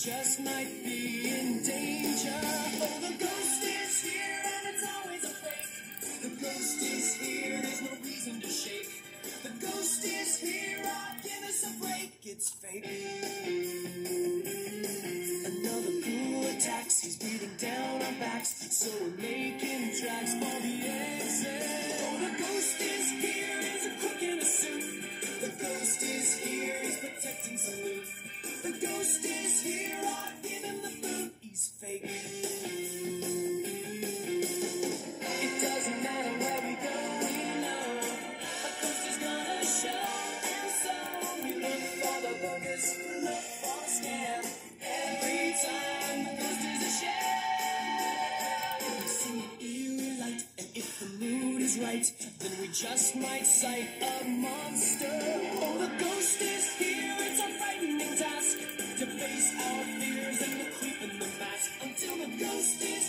just might be in danger. Oh, the ghost is here and it's always a fake. The ghost is here, there's no reason to shake. The ghost is here, oh, give us a break, it's fake. Another ghoul attacks, he's beating down our backs, so we're making tracks for the exit. Oh, the ghost is here, he's a cook in a suit. The ghost is here, he's protecting some loot. The ghost is here, I'll give him the boot, he's fake. It doesn't matter where we go, we know a ghost is gonna show. And so we look for the boogers, look for the scam. Every time the ghost is a sham. We see an eerie light, and if the mood is right, then we just might sight a monster. Oh, the ghost is here, it's a frightening task to face our fears and the creep in the mask until the ghost is